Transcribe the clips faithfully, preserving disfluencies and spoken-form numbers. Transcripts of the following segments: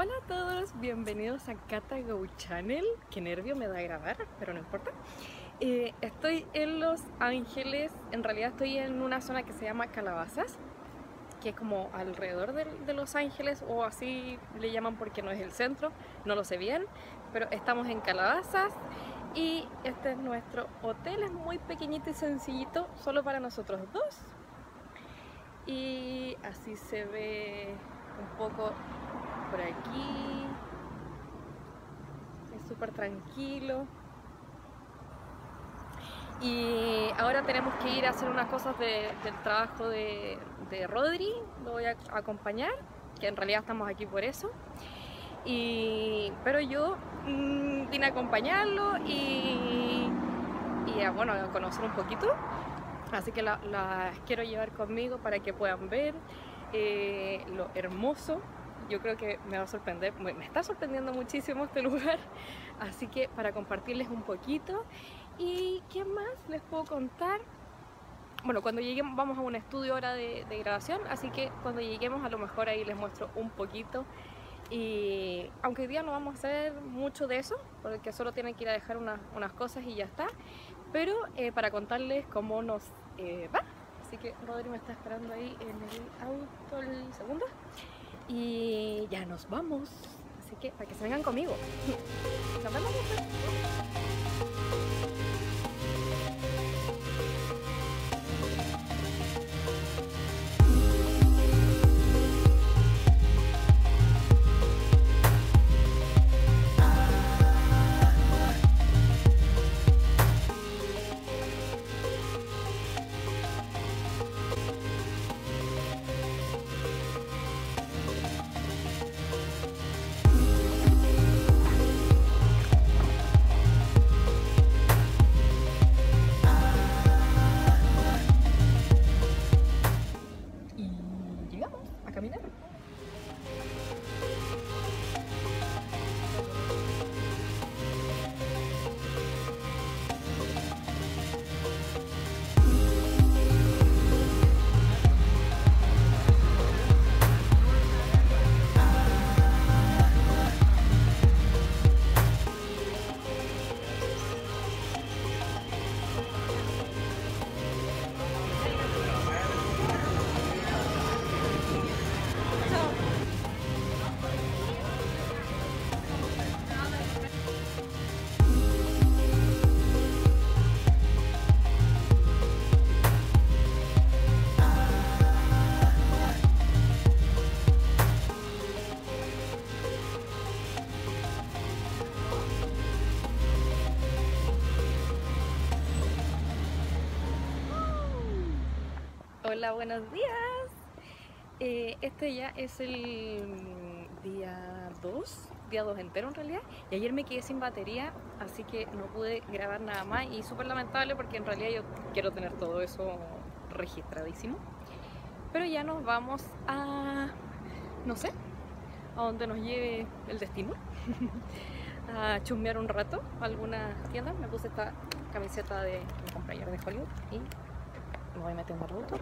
Hola a todos, bienvenidos a Cata Go Channel. Qué nervio me da grabar, pero no importa. Eh, estoy en Los Ángeles, en realidad estoy en una zona que se llama Calabazas, que es como alrededor de, de Los Ángeles, o así le llaman porque no es el centro, no lo sé bien, pero estamos en Calabazas y este es nuestro hotel, es muy pequeñito y sencillito, solo para nosotros dos. Y así se ve un poco por aquí, es súper tranquilo. Y ahora tenemos que ir a hacer unas cosas de, del trabajo de, de Rodri, lo voy a acompañar, que en realidad estamos aquí por eso. Y, pero yo mmm, vine a acompañarlo y, y a, bueno, a conocer un poquito. Así que las la quiero llevar conmigo para que puedan ver eh, lo hermoso. Yo creo que me va a sorprender, me está sorprendiendo muchísimo este lugar. Así que para compartirles un poquito. ¿Y qué más les puedo contar? Bueno, cuando lleguemos vamos a un estudio ahora de, de grabación, así que cuando lleguemos a lo mejor ahí les muestro un poquito. Y aunque hoy día no vamos a hacer mucho de eso, porque solo tienen que ir a dejar unas, unas cosas y ya está, pero eh, para contarles cómo nos eh, va. Así que Rodri me está esperando ahí en el auto el segundo y ya nos vamos, así que para que se vengan conmigo. Nos vemos después. Caminar. Hola, buenos días. Eh, este ya es el día dos, día dos entero en realidad. Y ayer me quedé sin batería, así que no pude grabar nada más. Y súper lamentable porque en realidad yo quiero tener todo eso registradísimo. Pero ya nos vamos a, no sé, a donde nos lleve el destino. A chusmear un rato a alguna tienda. Me puse esta camiseta de mi compañero de Hollywood y me voy metiendo al auto.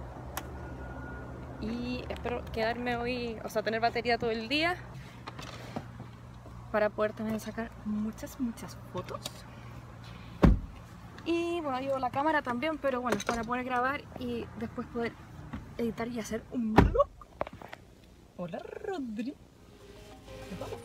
Y espero quedarme hoy, o sea, tener batería todo el día para poder también sacar muchas, muchas fotos. Y bueno, llevo la cámara también, pero bueno, para poder grabar y después poder editar y hacer un vlog. Hola, Rodri. ¿Nos vamos?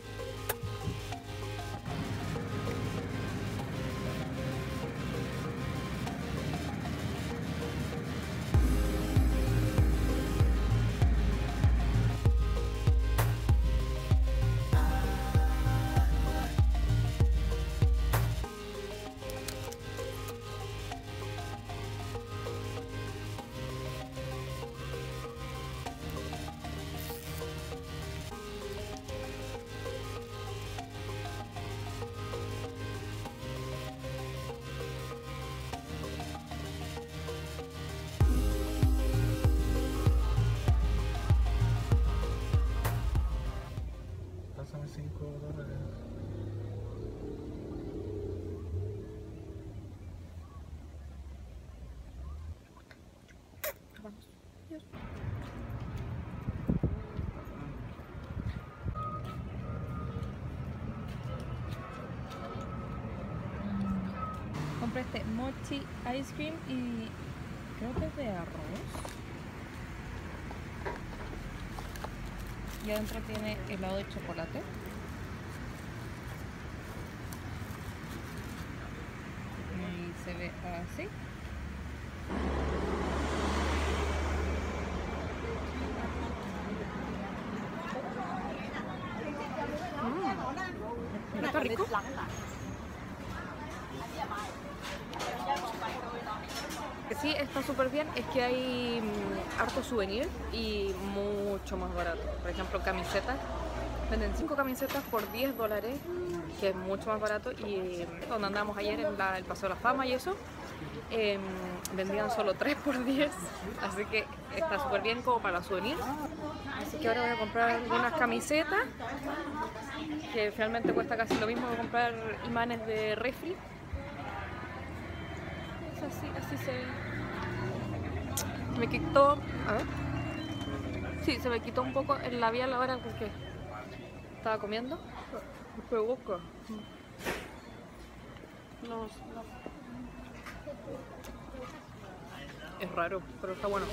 compré este mochi ice cream y creo que es de arroz. Y adentro tiene helado de chocolate. Y se ve así. Mm. Está rico. Sí, está súper bien, es que hay mmm, harto souvenir y mucho más barato. Por ejemplo, camisetas, venden cinco camisetas por diez dólares, que es mucho más barato. Y donde andamos ayer en la, el Paseo de la Fama y eso, eh, vendían solo tres por diez, así que está súper bien como para souvenir. Así que ahora voy a comprar algunas camisetas, que finalmente cuesta casi lo mismo que comprar imanes de refri. Así, así se me quitó, a ver, sí, se me quitó un poco el labial ahora porque estaba comiendo. Me boca. No, no. Es raro, pero está bueno.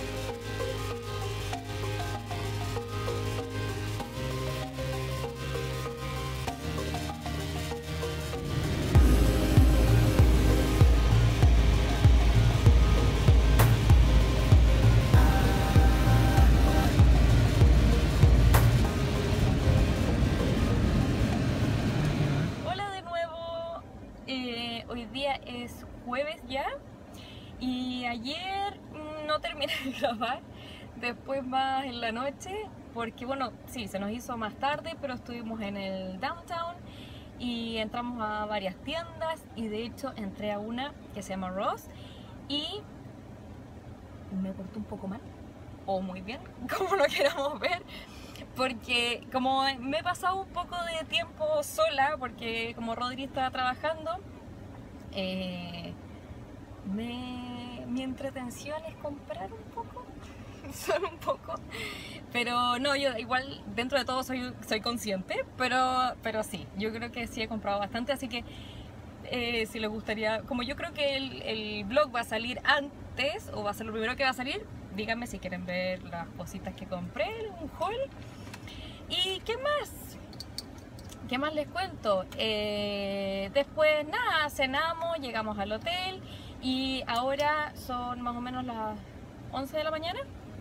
Hoy día es jueves ya y ayer no terminé de grabar, después más en la noche, porque bueno, sí, se nos hizo más tarde, pero estuvimos en el downtown y entramos a varias tiendas y de hecho entré a una que se llama Ross y me portó un poco mal, o muy bien, como lo queramos ver. Porque como me he pasado un poco de tiempo sola, porque como Rodri estaba trabajando, eh, me, mi entretención es comprar un poco, solo un poco. Pero no, yo igual dentro de todo soy, soy consciente, pero, pero sí, yo creo que sí he comprado bastante, así que eh, si les gustaría, como yo creo que el, el vlog va a salir antes, o va a ser lo primero que va a salir, díganme si quieren ver las cositas que compré, un haul. ¿Y qué más? ¿Qué más les cuento? Eh, después nada, cenamos, llegamos al hotel y ahora son más o menos las once de la mañana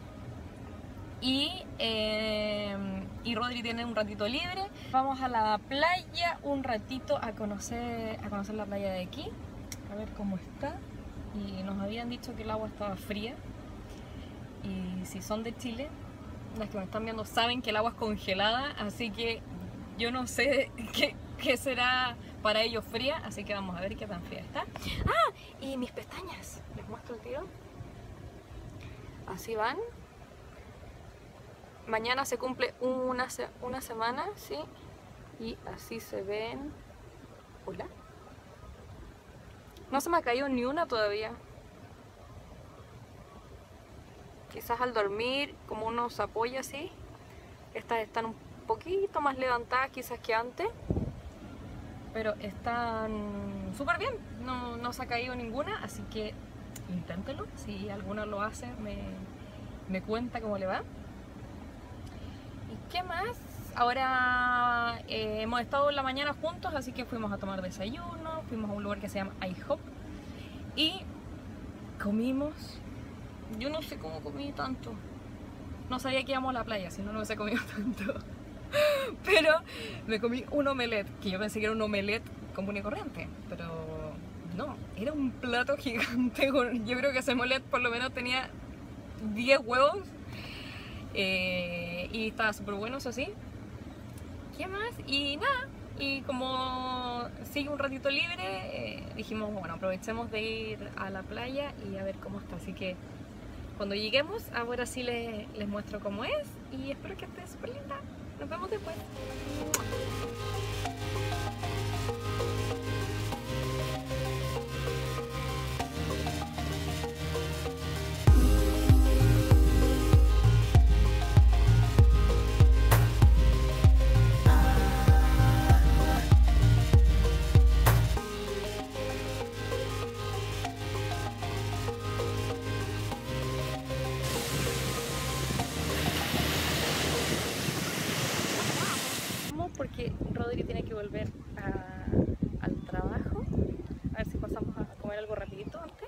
y, eh, y Rodri tiene un ratito libre. Vamos a la playa un ratito a conocer, a conocer la playa de aquí, a ver cómo está. Y nos habían dicho que el agua estaba fría y si son de Chile, las que me están viendo saben que el agua es congelada, así que yo no sé qué, qué será para ellos fría, así que vamos a ver qué tan fría está. Ah, y mis pestañas, les muestro el tiro. Así van. Mañana se cumple una, una semana, ¿sí? Y así se ven. Hola. No se me ha caído ni una todavía. Quizás al dormir, como uno se apoya así, estas están un poquito más levantadas quizás que antes, pero están súper bien, no, no se ha caído ninguna, así que inténtelo, si alguno lo hace me, me cuenta cómo le va. ¿Y qué más? Ahora eh, hemos estado en la mañana juntos, así que fuimos a tomar desayuno, fuimos a un lugar que se llama IHOP y comimos. Yo no sé cómo comí tanto. No sabía que íbamos a la playa, si no, no hubiese comido tanto. Pero me comí un omelette, que yo pensé que era un omelette común y corriente. Pero no, era un plato gigante. Yo creo que ese omelette por lo menos tenía diez huevos. Eh, y estaba súper bueno, eso sí. ¿Qué más? Y nada. Y como sigue un ratito libre, eh, dijimos, bueno, aprovechemos de ir a la playa y a ver cómo está. Así que cuando lleguemos, ahora sí les, les muestro cómo es y espero que esté súper linda. Nos vemos después. que Rodri tiene que volver a, al trabajo. A ver si pasamos a comer algo rapidito antes.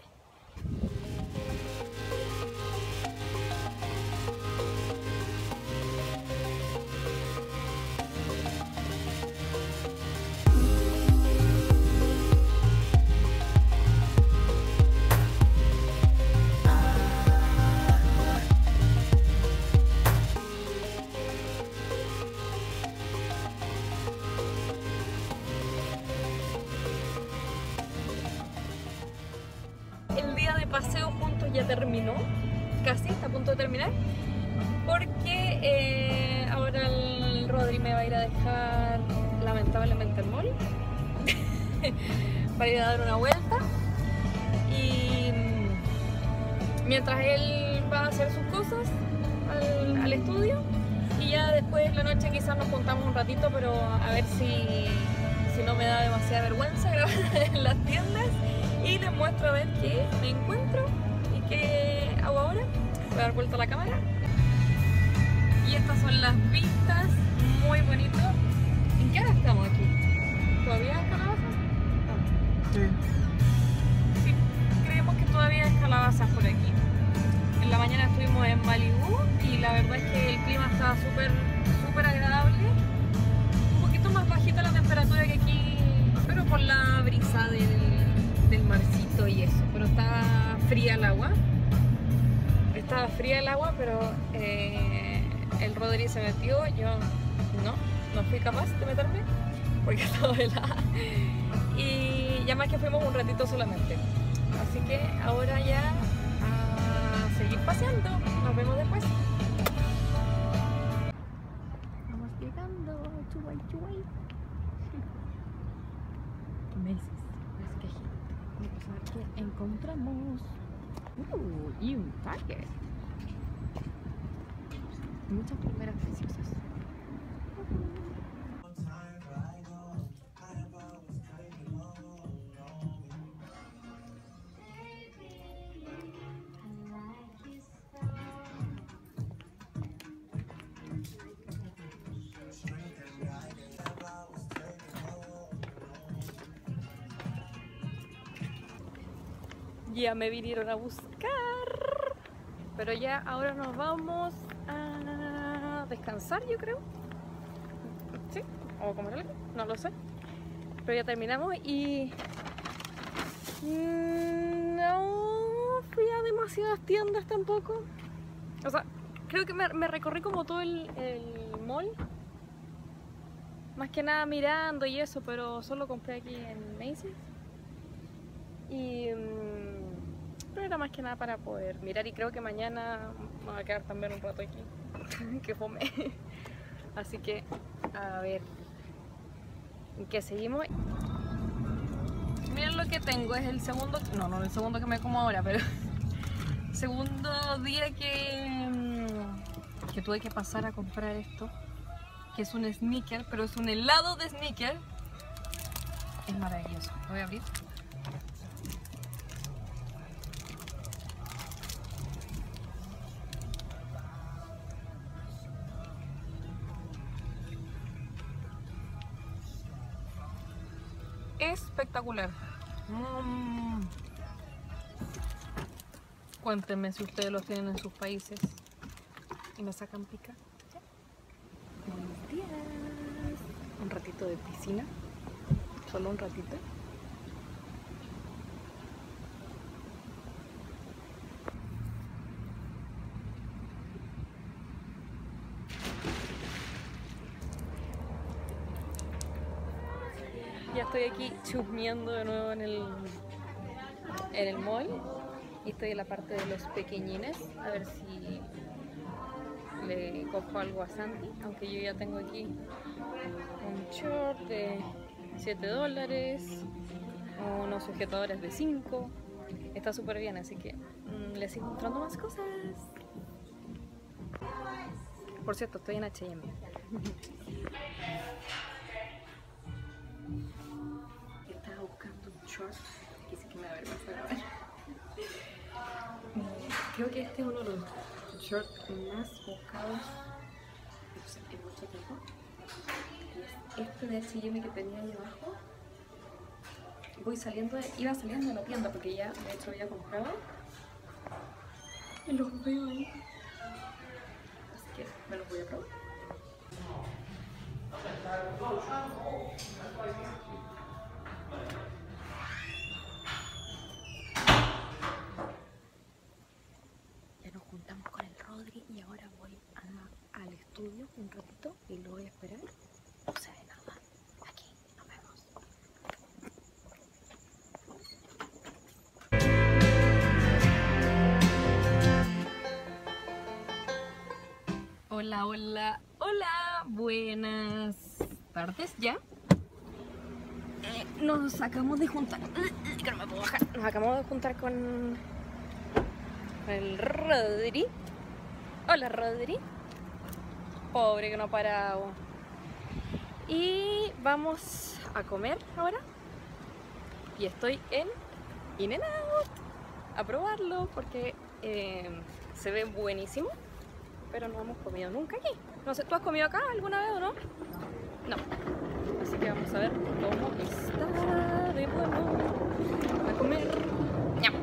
El día de paseo juntos ya terminó, casi, está a punto de terminar, porque eh, ahora el Rodri me va a ir a dejar lamentablemente al mall para ir a dar una vuelta, y mientras él va a hacer sus cosas al, al estudio, y ya después en la noche quizás nos juntamos un ratito, pero a ver si, si no me da demasiada vergüenza grabar en las tiendas. Y les muestro a ver qué me encuentro y qué hago ahora. Voy a dar vuelta a la cámara. Y estas son las vistas, muy bonito. ¿En qué hora estamos aquí? ¿Todavía es calabaza? No. Sí. Sí, creemos que todavía es calabaza por aquí. En la mañana estuvimos en Malibú y la verdad es que el clima estaba súper, súper agradable. Un poquito más bajita la temperatura que aquí, pero por la brisa del del marcito y eso, pero estaba fría el agua, estaba fría el agua, pero eh, el Rodri se metió, yo no, no fui capaz de meterme porque estaba helada, y ya más que fuimos un ratito solamente, así que ahora ya a seguir paseando, nos vemos después. Vamos llegando, chuay chuay. Macy's. Vamos a ver qué encontramos. Uh, y un Target. Muchas primeras preciosas. Ya me vinieron a buscar, pero ya ahora nos vamos a descansar, yo creo. ¿Sí? ¿O a comer algo? No lo sé. Pero ya terminamos y no fui a demasiadas tiendas tampoco. O sea, creo que me, me recorrí como todo el, el mall. Más que nada mirando y eso, pero solo compré aquí en Macy's. Y pero era más que nada para poder mirar, y creo que mañana me voy a quedar también un rato aquí que fome. Así que a ver en qué seguimos. Miren lo que tengo, es el segundo, no, no el segundo que me como ahora, pero segundo día que, que tuve que pasar a comprar esto, que es un sneaker, pero es un helado de sneaker. Es maravilloso, lo voy a abrir. Espectacular. Mm. Cuéntenme si ustedes los tienen en sus países y me sacan pica. Buenos días. Un ratito de piscina, solo un ratito. Ya estoy aquí chusmeando de nuevo en el, en el mall, y estoy en la parte de los pequeñines, a ver si le cojo algo a Santi, aunque yo ya tengo aquí un short de siete dólares, unos sujetadores de cinco, está súper bien, así que mmm, les sigo mostrando más cosas. Por cierto, estoy en H y M. Estaba buscando un short, quise que me da vergüenza grabar. Creo que este es uno de los shorts más buscados en mucho tiempo. este de H y M que tenía ahí abajo. Voy saliendo, de, iba saliendo de la tienda porque ya de hecho había comprado. Y los veo ahí. Así que me los voy a probar. Ya nos juntamos con el Rodri y ahora voy a, al estudio un ratito y lo voy a esperar. No se ve nada. Aquí, nos vemos. Hola, hola, hola, buenas tardes ya. Eh, nos acabamos de juntar, que no me puedo bajar. Nos acabamos de juntar con el Rodri. Hola, Rodri. Pobre que no ha parado. Y vamos a comer ahora. Y estoy en In-N-Out a probarlo porque eh, se ve buenísimo. Pero no hemos comido nunca aquí. No sé, ¿tú has comido acá alguna vez o no? No. Así que vamos a ver cómo está de bueno. A comer. ¡Ñam!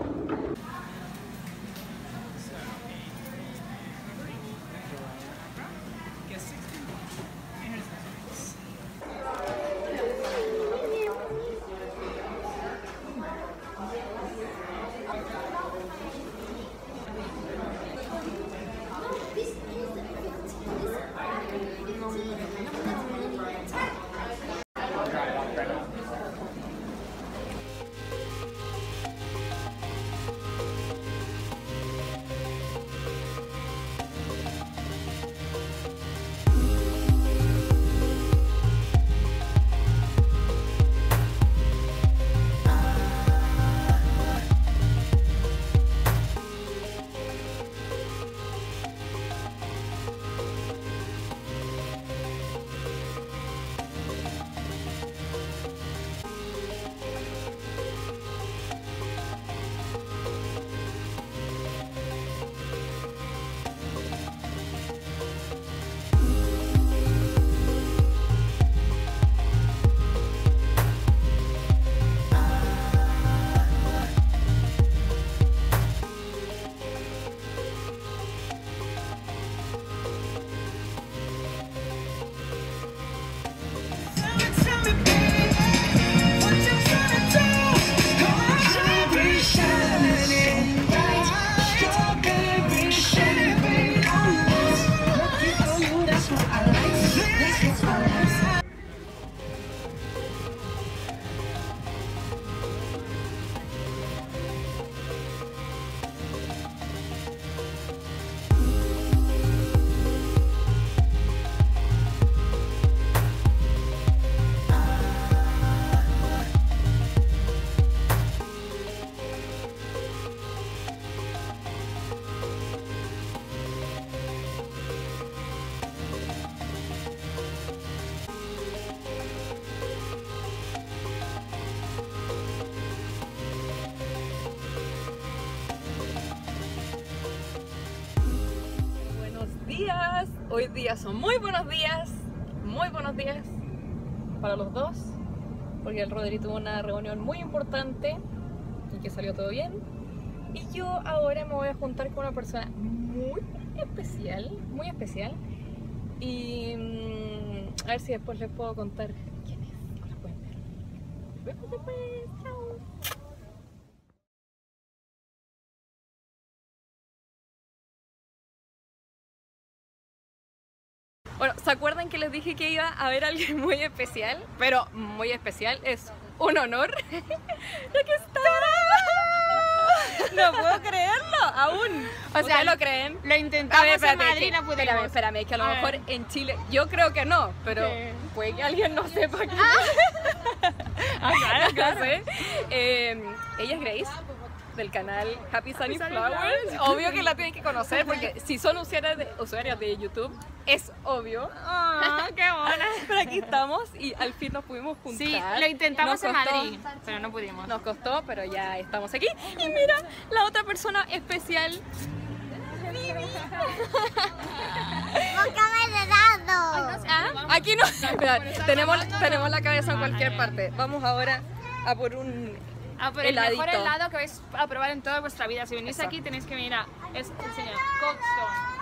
Hoy día son muy buenos días, muy buenos días para los dos, porque el Rodri tuvo una reunión muy importante y que salió todo bien. Y yo ahora me voy a juntar con una persona muy especial, muy especial. Y mmm, a ver si después les puedo contar quién es, o la pueden ver. Nos vemos después, chao. Bueno, ¿se acuerdan que les dije que iba a haber alguien muy especial? Pero muy especial, es un honor. ¡Aquí está! No puedo creerlo, aún. O sea, ¿lo creen? Lo intentamos ver, espérate, en Madrid y no pudimos. Espérame, espérame, es que a lo A mejor ver. en Chile, yo creo que no, pero Sí. puede que alguien no sepa que... Ah, claro, claro. No sé. Eh, ella es Grace, del canal Happy Sunny Sunny Flowers. Flowers. Obvio que la tienen que conocer porque si son usuarias de, usuarias de YouTube, es obvio. Ah, qué buena. Pero aquí estamos y al fin nos pudimos juntar. Sí, lo intentamos Nos en costó- Madrid, pero no pudimos. Nos costó, pero ya estamos aquí. Y mira, la otra persona especial. ¡Boca de helado! ¿Ah? Aquí no. Mira, estar tenemos, grabando, tenemos no. la cabeza en Vale. cualquier parte. Vamos ahora a por un Ah, por el mejor heladito. helado que vais a probar en toda vuestra vida. Si venís Exacto. aquí tenéis que venir a... Es el señor Cold Stone.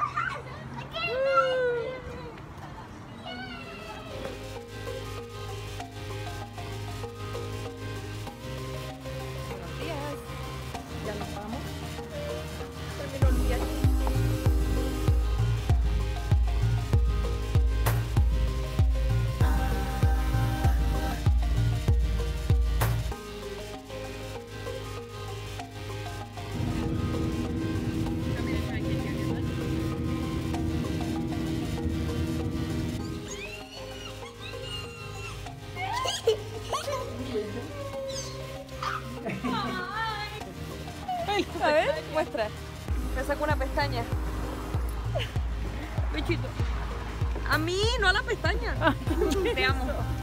Buenos días. Ya nos vamos. Terminó el día. A ver, muestra. Me saco una pestaña. Bichito. A mí, no a la pestaña. Te amo.